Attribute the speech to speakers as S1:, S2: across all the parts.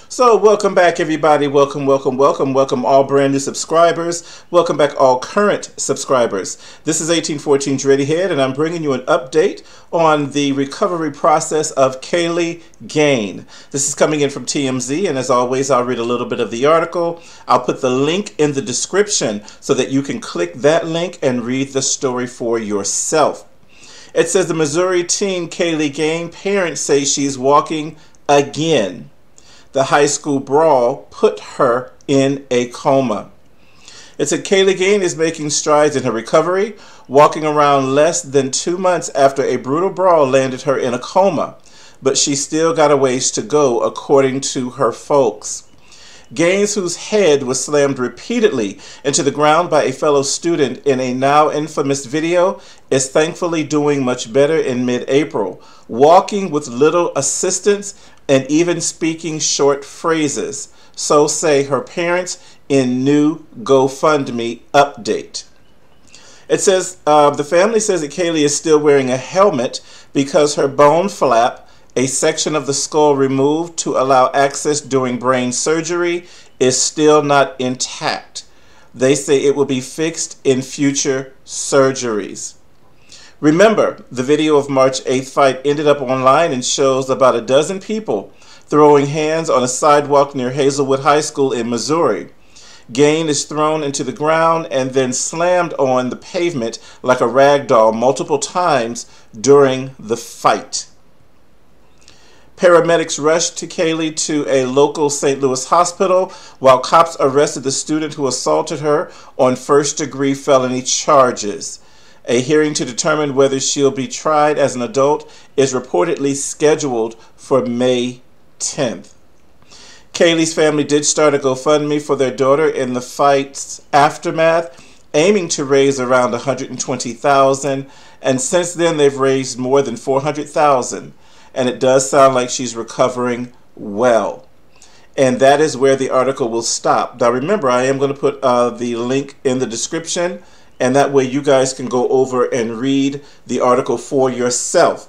S1: So welcome back, everybody. Welcome all brand new subscribers. Welcome back all current subscribers. This is 1814 Dreadyhead, and I'm bringing you an update on the recovery process of Kaylee Gain. This is coming in from TMZ, and as always, I'll read a little bit of the article. I'll put the link in the description so that you can click that link and read the story for yourself. It says the Missouri teen Kaylee Gain, parents say she's walking again. The high school brawl put her in a coma. It said Kaylee Gain is making strides in her recovery, walking around less than 2 months after a brutal brawl landed her in a coma. But she still got a ways to go, according to her folks. Gaines, whose head was slammed repeatedly into the ground by a fellow student in a now infamous video, is thankfully doing much better in mid-April, walking with little assistance and even speaking short phrases. So say her parents in new GoFundMe update. It says the family says that Kaylee is still wearing a helmet because her bone flap, a section of the skull removed to allow access during brain surgery, is still not intact. They say it will be fixed in future surgeries. Remember, the video of March 8th fight ended up online and shows about a dozen people throwing hands on a sidewalk near Hazelwood High School in Missouri. Gain is thrown into the ground and then slammed on the pavement like a rag doll multiple times during the fight. Paramedics rushed to Kaylee to a local St. Louis hospital while cops arrested the student who assaulted her on first-degree felony charges. A hearing to determine whether she'll be tried as an adult is reportedly scheduled for May 10th. Kaylee's family did start a GoFundMe for their daughter in the fight's aftermath, aiming to raise around $120,000, and since then they've raised more than $400,000. And it does sound like she's recovering well. And that is where the article will stop. Now remember, I am going to put the link in the description, and that way you guys can go over and read the article for yourself.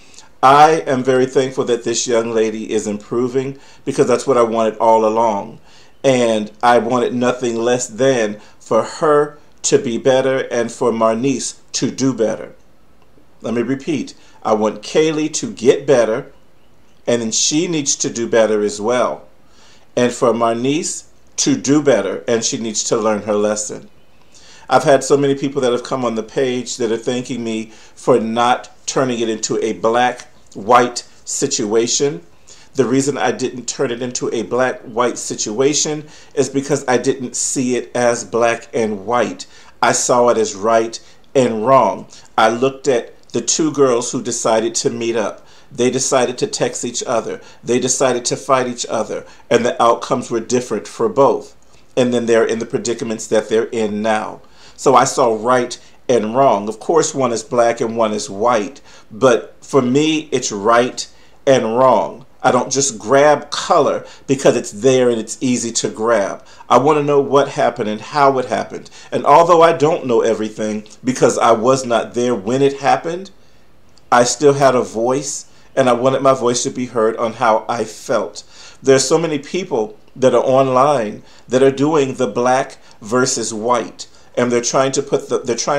S1: I am very thankful that this young lady is improving, because that's what I wanted all along. And I wanted nothing less than for her to be better and for Marnice to do better. Let me repeat. I want Kaylee to get better, and then she needs to do better as well. And for Marnice to do better, and she needs to learn her lesson. I've had so many people that have come on the page that are thanking me for not turning it into a black-white situation. The reason I didn't turn it into a black-white situation is because I didn't see it as black and white. I saw it as right and wrong. I looked at the two girls who decided to meet up. They decided to text each other. They decided to fight each other. And the outcomes were different for both. And then they're in the predicaments that they're in now. So I saw right and wrong. Of course, one is black and one is white. But for me, it's right and wrong. I don't just grab color because it's there and it's easy to grab. I want to know what happened and how it happened. And although I don't know everything because I was not there when it happened, I still had a voice, and I wanted my voice to be heard on how I felt. There's so many people that are online that are doing the black versus white. And they're trying to push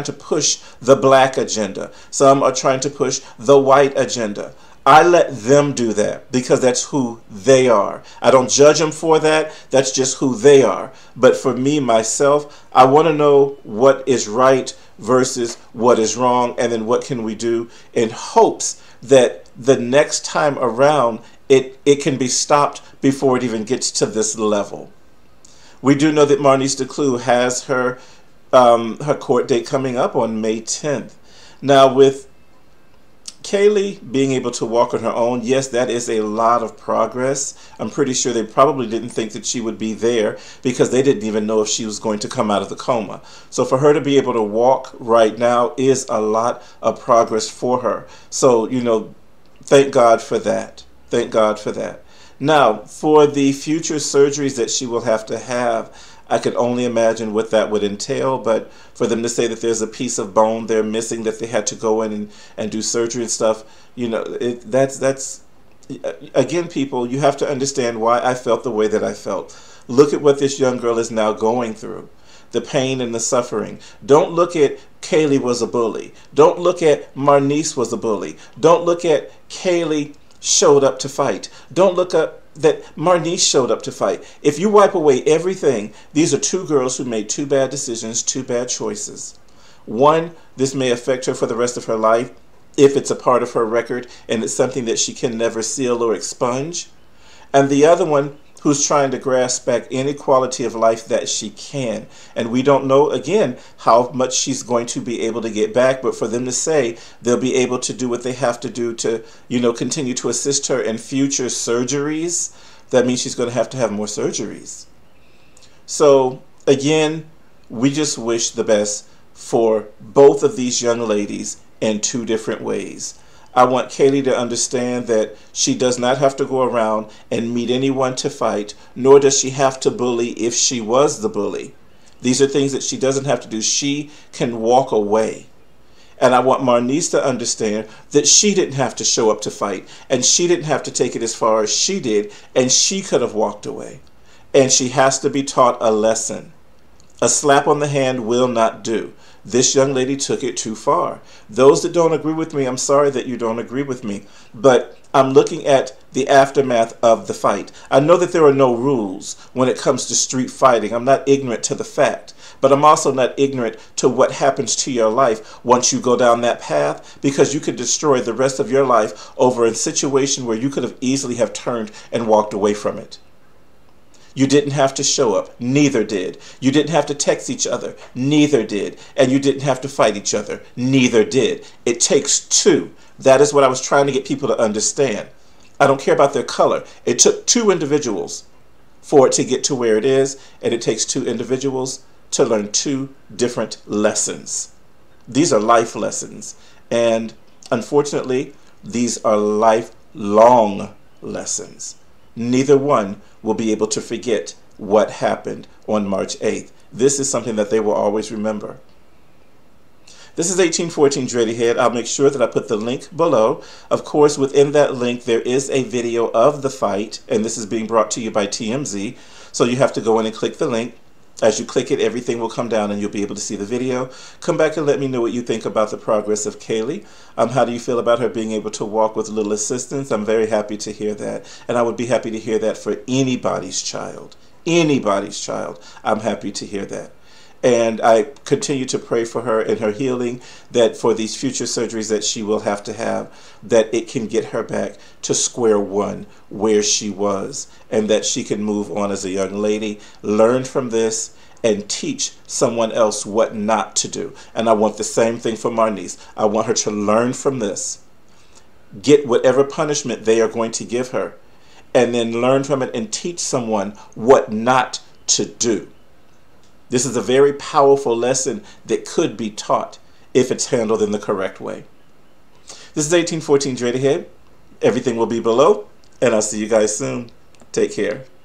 S1: the black agenda. Some are trying to push the white agenda. I let them do that because that's who they are. I don't judge them for that. That's just who they are. But for me, myself, I want to know what is right versus what is wrong, and then what can we do in hopes that the next time around it can be stopped before it even gets to this level. We do know that Marnice DeClue has her court date coming up on May 10th. Now, with Kaylee being able to walk on her own, yes, that is a lot of progress. I'm pretty sure they probably didn't think that she would be there because they didn't even know if she was going to come out of the coma. So for her to be able to walk right now is a lot of progress for her. So, you know, thank God for that. Thank God for that. Now, for the future surgeries that she will have to have, I could only imagine what that would entail, but for them to say that there's a piece of bone they're missing that they had to go in and do surgery and stuff, you know, that's Again, people, you have to understand why I felt the way that I felt. Look at what this young girl is now going through. The pain and the suffering. Don't look at Kaylee was a bully. Don't look at Marnice was a bully. Don't look at Kaylee showed up to fight. Don't look up that Marnice showed up to fight. If you wipe away everything, these are two girls who made two bad decisions, two bad choices. One, this may affect her for the rest of her life if it's a part of her record and it's something that she can never seal or expunge. And the other one, who's trying to grasp back any quality of life that she can. And we don't know, again, how much she's going to be able to get back, but for them to say they'll be able to do what they have to do to, continue to assist her in future surgeries, that means she's going to have more surgeries. So, again, we just wish the best for both of these young ladies in two different ways. I want Kaylee to understand that she does not have to go around and meet anyone to fight, nor does she have to bully if she was the bully. These are things that she doesn't have to do. She can walk away. And I want Marnice to understand that she didn't have to show up to fight, and she didn't have to take it as far as she did, and she could have walked away. And she has to be taught a lesson. A slap on the hand will not do. This young lady took it too far. Those that don't agree with me, I'm sorry that you don't agree with me, but I'm looking at the aftermath of the fight. I know that there are no rules when it comes to street fighting. I'm not ignorant to the fact, but I'm also not ignorant to what happens to your life once you go down that path, because you could destroy the rest of your life over a situation where you could have easily have turned and walked away from it. You didn't have to show up. Neither did. You didn't have to text each other. Neither did. And you didn't have to fight each other. Neither did. It takes two. That is what I was trying to get people to understand. I don't care about their color. It took two individuals for it to get to where it is, and it takes two individuals to learn two different lessons. These are life lessons, and unfortunately, these are lifelong lessons. Neither one will be able to forget what happened on March 8th. This is something that they will always remember. This is 1814 Dreadyhead. I'll make sure that I put the link below. Of course, within that link, there is a video of the fight, and this is being brought to you by TMZ. So you have to go in and click the link. As you click it, everything will come down and you'll be able to see the video. Come back and let me know what you think about the progress of Kaylee. How do you feel about her being able to walk with little assistance? I'm very happy to hear that. And I would be happy to hear that for anybody's child. Anybody's child. I'm happy to hear that. And I continue to pray for her and her healing, that for these future surgeries that she will have to have, that it can get her back to square one where she was, and that she can move on as a young lady, learn from this, and teach someone else what not to do. And I want the same thing for Marnice. I want her to learn from this, get whatever punishment they are going to give her, and then learn from it and teach someone what not to do. This is a very powerful lesson that could be taught if it's handled in the correct way. This is 1814 Dreadyhead. Everything will be below, and I'll see you guys soon. Take care.